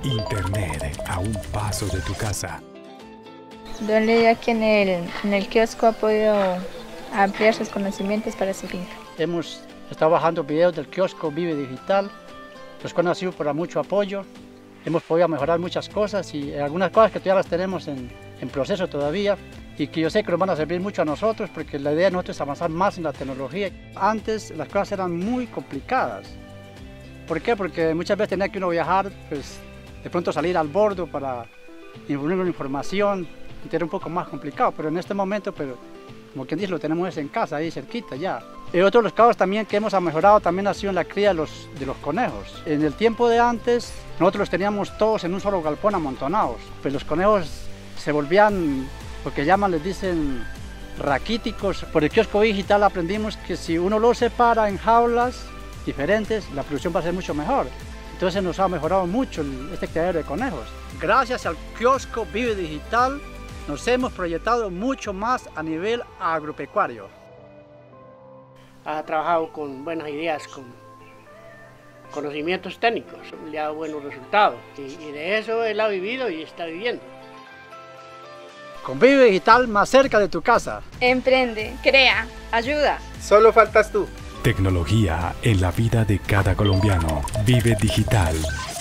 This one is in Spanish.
Internet a un paso de tu casa. Don Lidia, aquí en el kiosco ha podido ampliar sus conocimientos para su finca. Hemos estado bajando videos del kiosco Vive Digital, los cuales han sido por mucho apoyo. Hemos podido mejorar muchas cosas y algunas cosas que todavía las tenemos en proceso todavía y que yo sé que nos van a servir mucho a nosotros porque la idea de nosotros es avanzar más en la tecnología. Antes las cosas eran muy complicadas. ¿Por qué? Porque muchas veces tenía que uno viajar, pues de pronto salir al bordo para difundir una información, y era un poco más complicado, pero en este momento, como quien dice, lo tenemos en casa, ahí cerquita ya. Y otro de los casos también que hemos mejorado también ha sido en la cría de los conejos. En el tiempo de antes, nosotros los teníamos todos en un solo galpón amontonados, pues los conejos se volvían, lo que llaman, les dicen, raquíticos. Por el kiosco digital aprendimos que si uno los separa en jaulas diferentes, la producción va a ser mucho mejor. Entonces nos ha mejorado mucho este criadero de conejos. Gracias al kiosco Vive Digital nos hemos proyectado mucho más a nivel agropecuario. Ha trabajado con buenas ideas, con conocimientos técnicos, le ha dado buenos resultados y de eso él ha vivido y está viviendo. Con Vive Digital más cerca de tu casa. Emprende, crea, ayuda. Solo faltas tú. Tecnología en la vida de cada colombiano. Vive Digital.